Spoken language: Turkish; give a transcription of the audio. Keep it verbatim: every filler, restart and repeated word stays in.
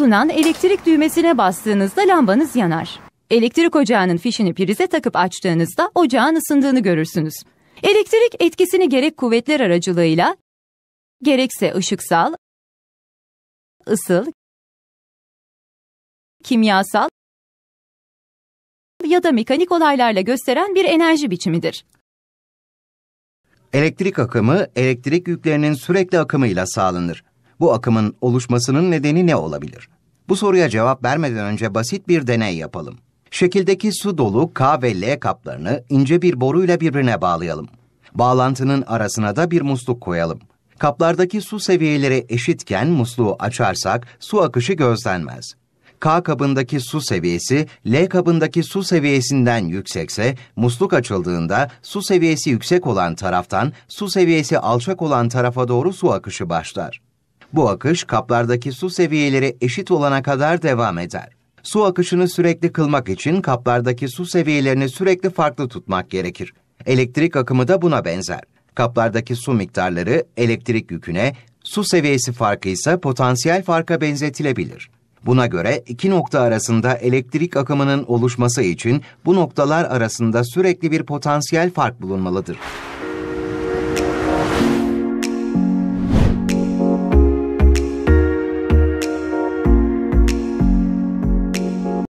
bulunan elektrik düğmesine bastığınızda lambanız yanar. Elektrik ocağının fişini prize takıp açtığınızda ocağın ısındığını görürsünüz. Elektrik etkisini gerek kuvvetler aracılığıyla, gerekse ışıksal, ısıl, kimyasal ya da mekanik olaylarla gösteren bir enerji biçimidir. Elektrik akımı, elektrik yüklerinin sürekli akımıyla sağlanır. Bu akımın oluşmasının nedeni ne olabilir? Bu soruya cevap vermeden önce basit bir deney yapalım. Şekildeki su dolu K ve L kaplarını ince bir boruyla birbirine bağlayalım. Bağlantının arasına da bir musluk koyalım. Kaplardaki su seviyeleri eşitken musluğu açarsak su akışı gözlenmez. K kabındaki su seviyesi L kabındaki su seviyesinden yüksekse musluk açıldığında su seviyesi yüksek olan taraftan su seviyesi alçak olan tarafa doğru su akışı başlar. Bu akış kaplardaki su seviyeleri eşit olana kadar devam eder. Su akışını sürekli kılmak için kaplardaki su seviyelerini sürekli farklı tutmak gerekir. Elektrik akımı da buna benzer. Kaplardaki su miktarları elektrik yüküne, su seviyesi farkı ise potansiyel farka benzetilebilir. Buna göre iki nokta arasında elektrik akımının oluşması için bu noktalar arasında sürekli bir potansiyel fark bulunmalıdır.